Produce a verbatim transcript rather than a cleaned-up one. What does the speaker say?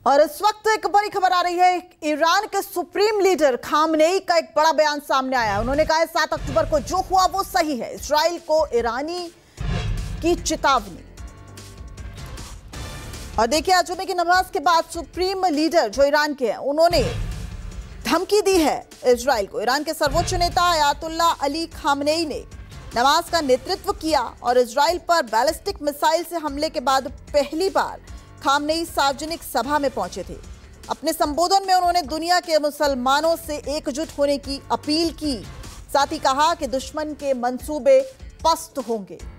और इस वक्त एक बड़ी खबर आ रही है। ईरान के सुप्रीम लीडर खामनेई का एक बड़ा बयान सामने आया है। उन्होंने कहा है सात अक्टूबर को जो हुआ वो सही है। इजराइल को ईरानी की चेतावनी। और देखिए, आज जुमे की नमाज के बाद सुप्रीम लीडर जो ईरान के हैं, उन्होंने धमकी दी है इजराइल को। ईरान के सर्वोच्च नेता अयातुल्ला अली खामनेई ने नमाज का नेतृत्व किया और इजराइल पर बैलिस्टिक मिसाइल से हमले के बाद पहली बार खामनेई सार्वजनिक सभा में पहुंचे थे। अपने संबोधन में उन्होंने दुनिया के मुसलमानों से एकजुट होने की अपील की। साथ ही कहा कि दुश्मन के मंसूबे पस्त होंगे।